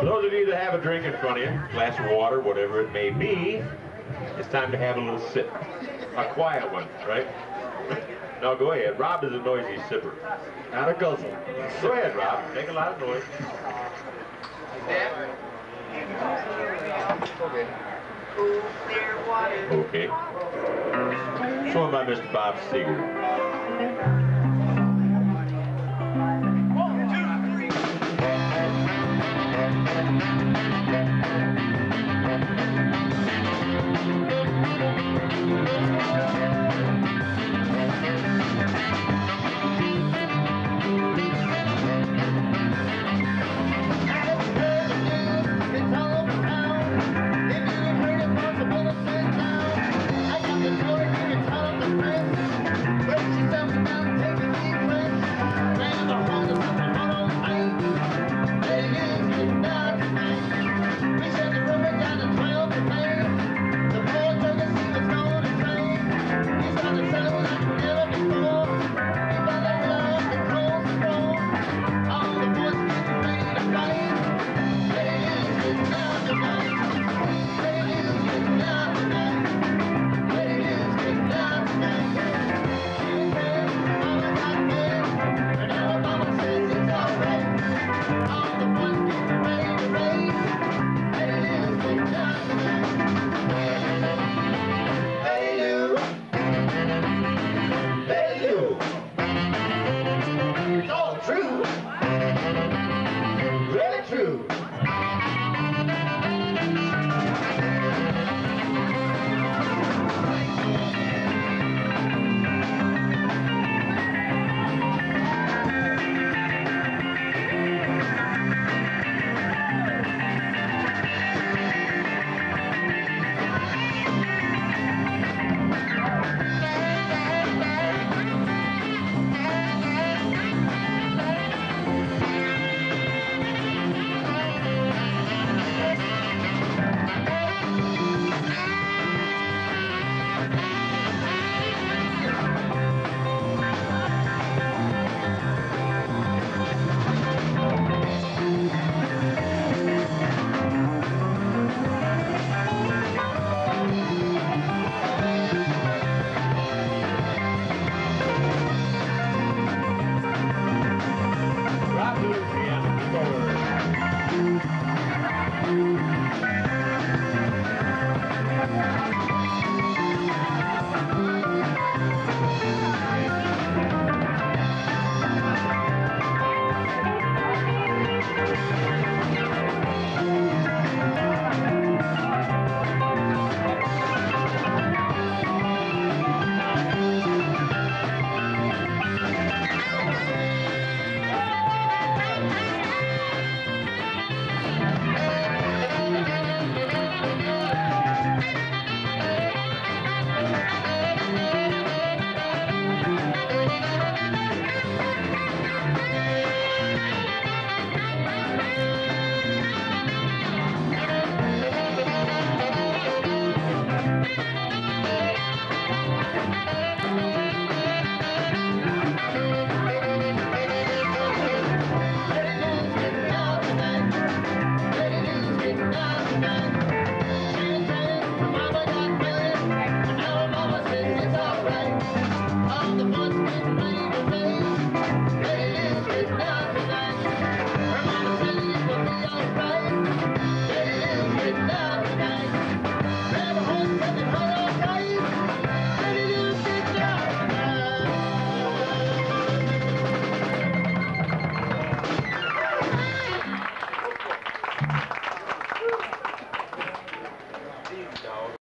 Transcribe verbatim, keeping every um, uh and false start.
For those of you that have a drink in front of you, glass of water, whatever it may be, it's time to have a little sip. A quiet one, right? Now go ahead. Rob is a noisy sipper. Not a guzzle. Go ahead, Rob. Make a lot of noise. Okay. Shown by Mister Bob Seeger.